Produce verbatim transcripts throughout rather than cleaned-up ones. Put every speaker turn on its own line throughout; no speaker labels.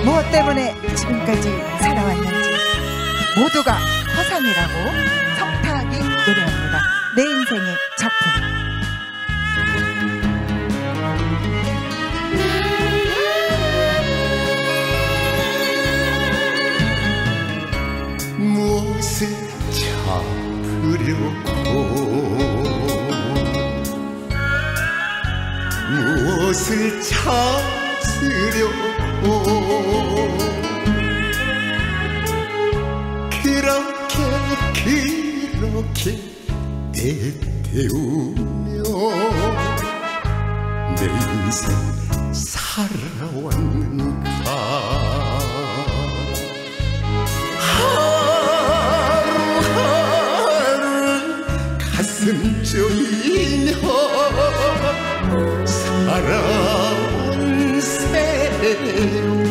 무엇 때문에 지금까지 살아왔는지 모두가 허상이라고 성탁이 노래합니다. 내 인생의 작품.
무엇을 잡으려고 무엇을 찾으려고 그렇게 그렇게 애태우며 내 인생 살아왔는가. 가슴 쪼이며 살아온 세월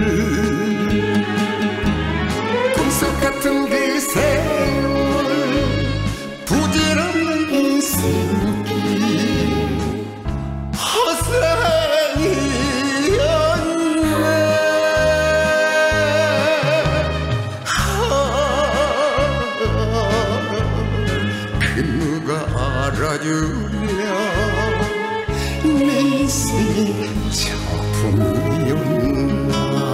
꿈속 같은 그 세월 부질없는 인생길 허상이었네. 알아주랴 내 인생의 작품이었나.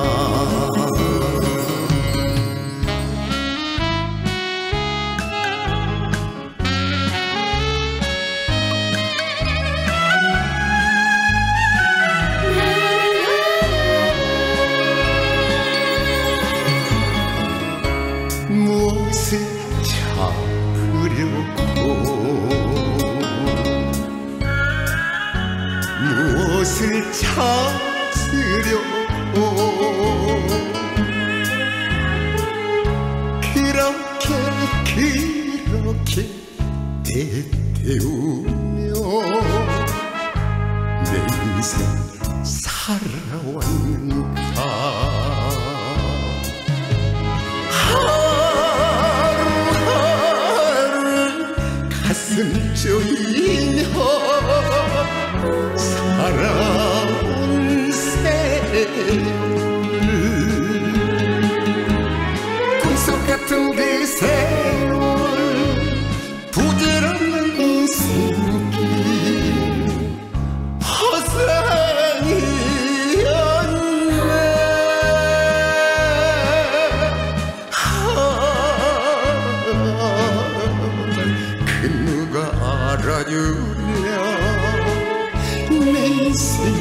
무엇을 잡으려고 무엇을 찾으려고 그렇게 그렇게 애태우며 내 인생 살아왔는가. 하루하루 가슴 쪼이며 살아온 세월 꿈속 같은 그 세월 부질없는 인생길 허상이었네. 그 누가 알아주랴 내 인생의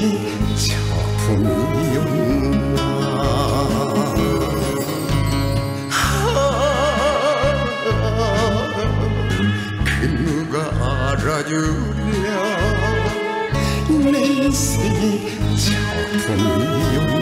작품이었나. 그 누가 알아주랴 내 인생의 작품이었나.